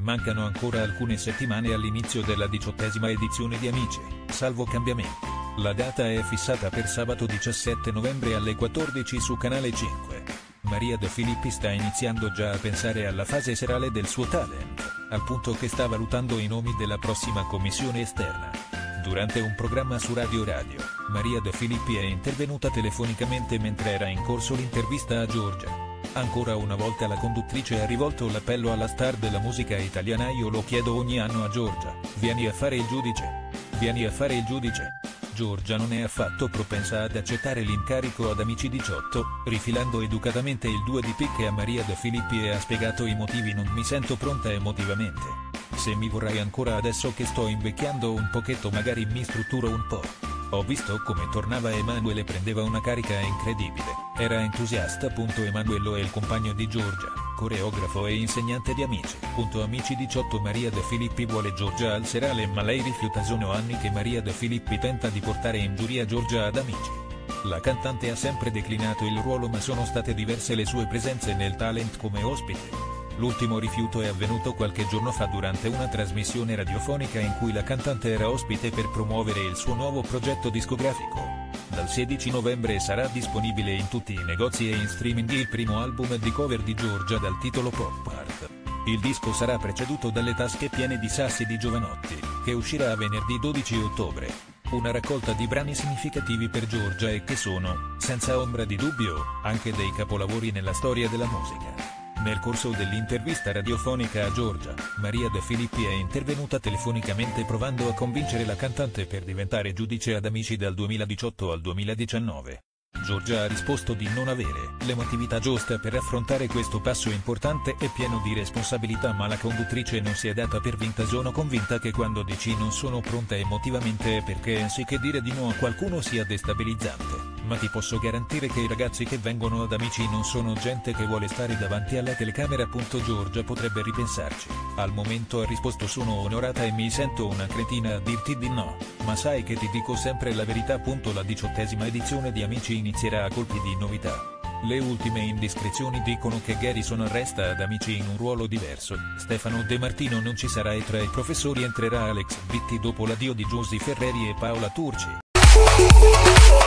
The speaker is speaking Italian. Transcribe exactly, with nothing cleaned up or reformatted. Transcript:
Mancano ancora alcune settimane all'inizio della diciottesima edizione di Amici, salvo cambiamenti. La data è fissata per sabato diciassette novembre alle quattordici su Canale cinque. Maria De Filippi sta iniziando già a pensare alla fase serale del suo talent, al punto che sta valutando i nomi della prossima commissione esterna. Durante un programma su Radio Radio, Maria De Filippi è intervenuta telefonicamente mentre era in corso l'intervista a Giorgia. Ancora una volta la conduttrice ha rivolto l'appello alla star della musica italiana: io lo chiedo ogni anno a Giorgia, vieni a fare il giudice. Vieni a fare il giudice. Giorgia non è affatto propensa ad accettare l'incarico ad Amici diciotto, rifilando educatamente il due di picche a Maria De Filippi e ha spiegato i motivi: non mi sento pronta emotivamente. Se mi vorrai ancora adesso che sto invecchiando un pochetto magari mi strutturo un po'. Ho visto come tornava Emanuele, prendeva una carica incredibile, era entusiasta. Emanuello è il compagno di Giorgia, coreografo e insegnante di Amici. Amici diciotto. Maria De Filippi vuole Giorgia al serale ma lei rifiuta. Sono anni che Maria De Filippi tenta di portare in giuria Giorgia ad Amici. La cantante ha sempre declinato il ruolo ma sono state diverse le sue presenze nel talent come ospite. L'ultimo rifiuto è avvenuto qualche giorno fa durante una trasmissione radiofonica in cui la cantante era ospite per promuovere il suo nuovo progetto discografico. Dal sedici novembre sarà disponibile in tutti i negozi e in streaming il primo album di cover di Giorgia dal titolo Pop Art. Il disco sarà preceduto dalle Tasche piene di sassi di Giovanotti, che uscirà venerdì dodici ottobre. Una raccolta di brani significativi per Giorgia e che sono, senza ombra di dubbio, anche dei capolavori nella storia della musica. Nel corso dell'intervista radiofonica a Giorgia, Maria De Filippi è intervenuta telefonicamente provando a convincere la cantante per diventare giudice ad Amici dal duemiladiciotto al duemiladiciannove. Giorgia ha risposto di non avere l'emotività giusta per affrontare questo passo importante e pieno di responsabilità, ma la conduttrice non si è data per vinta. Sono convinta che quando dici non sono pronta emotivamente è perché anziché dire di no a qualcuno sia destabilizzante. Ma ti posso garantire che i ragazzi che vengono ad Amici non sono gente che vuole stare davanti alla telecamera. Giorgia potrebbe ripensarci. Al momento ha risposto: sono onorata e mi sento una cretina a dirti di no, ma sai che ti dico sempre la verità. La diciottesima edizione di Amici inizierà a colpi di novità. Le ultime indiscrezioni dicono che Garrison resta ad Amici in un ruolo diverso, Stefano De Martino non ci sarà e tra i professori entrerà Alex Britti dopo l'addio di Giusy Ferreri e Paola Turci.